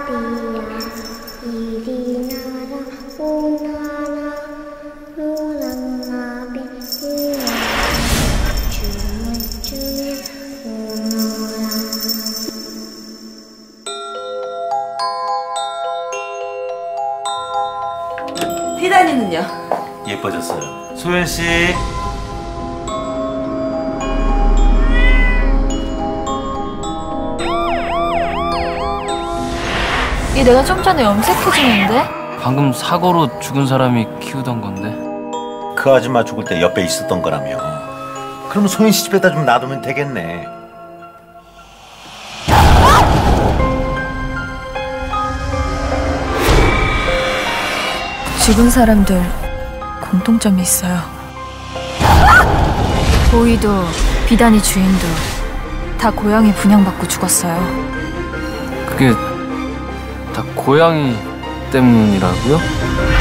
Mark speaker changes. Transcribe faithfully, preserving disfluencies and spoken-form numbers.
Speaker 1: 이리 나라 오나라 노랑나비 춤을 추며 오너라.
Speaker 2: 피다니는요?
Speaker 3: 예뻐졌어요. 소연 씨.
Speaker 4: 이 내가 좀 전에 염색해주는데?
Speaker 5: 방금 사고로 죽은 사람이 키우던 건데.
Speaker 3: 그 아줌마 죽을 때 옆에 있었던 거라며. 그럼 소연 씨 집에다 좀 놔두면 되겠네.
Speaker 4: 죽은 사람들 공통점이 있어요. 보이도 비단이 주인도 다 고양이 분양받고 죽었어요.
Speaker 5: 그게 다 고양이 때문이라고요?